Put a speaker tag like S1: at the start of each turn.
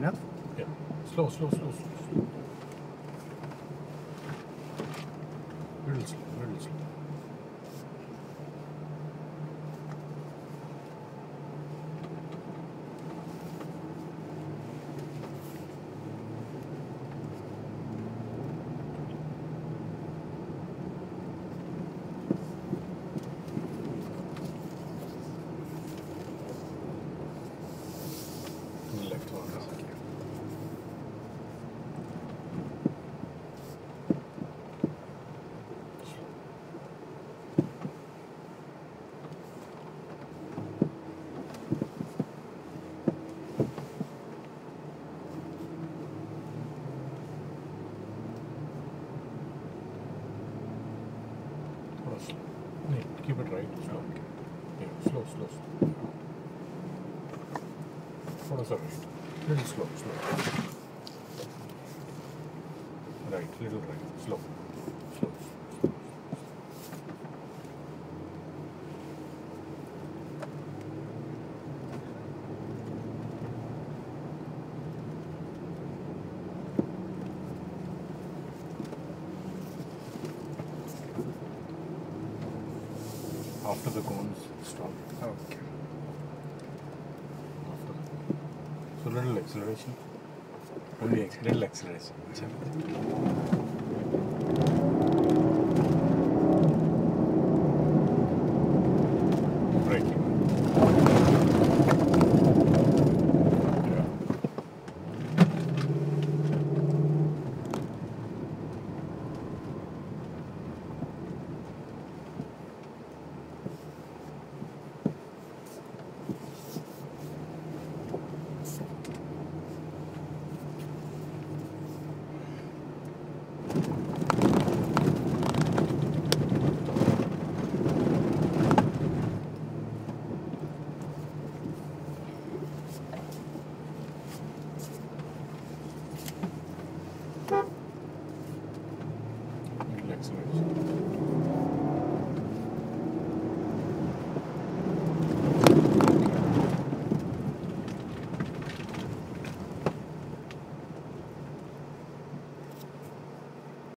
S1: enough?
S2: Yeah. Slow, slow, slow, slow, slow. Little slow, little slow. Left one.
S1: Okay.
S2: Slow, slow. No, keep it right. Slow.
S1: Okay.
S2: Yeah, slow, slow, slow. थोड़ा सा right. Little slow, slow. Right, little right. Slow. Slow. After the cones, stop.
S1: Okay.
S2: After. So little acceleration. Only little acceleration.
S1: चलो.
S2: Braking. Yeah. Little acceleration.